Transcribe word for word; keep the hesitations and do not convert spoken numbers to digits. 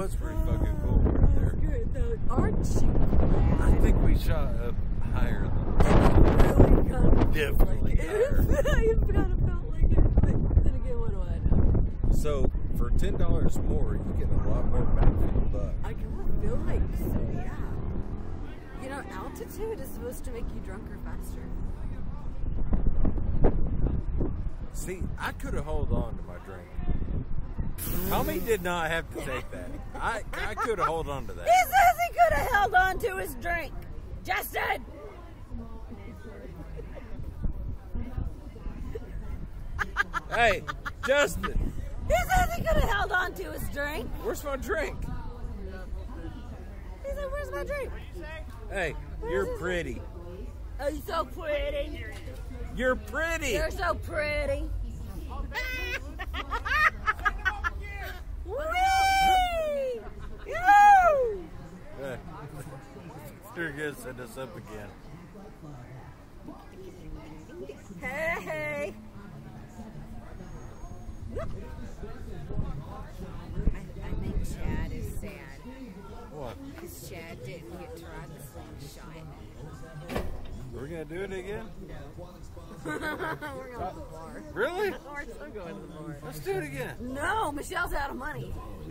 was pretty fucking cool right there. Good though, aren't you glad? I think we shot up higher than Really kind of definitely like higher. it. I kind of felt like it, but then again, what do I know? So for ten dollars more, you get a lot more bang for the buck. I kind of feel like so, yeah. You know, altitude is supposed to make you drunker faster. See, I could have held on to my drink. Tommy did not have to take that. I I could have held on to that. He says he could have held on to his drink. Justin! Hey, Justin, He says he could have held on to his drink. where's my drink? He said, where's my drink? Hey, you're pretty. Oh, you're so pretty. You're pretty. You're so pretty. Whee! Yoo! Uh, You're gonna send us up again. Hey, hey. I, I think Chad is sad What? because Chad didn't get to ride the slingshot. Are we gonna do it again? We're going to the bar. Really? We're still going to the bar. Let's do it again. No, Michelle's out of money.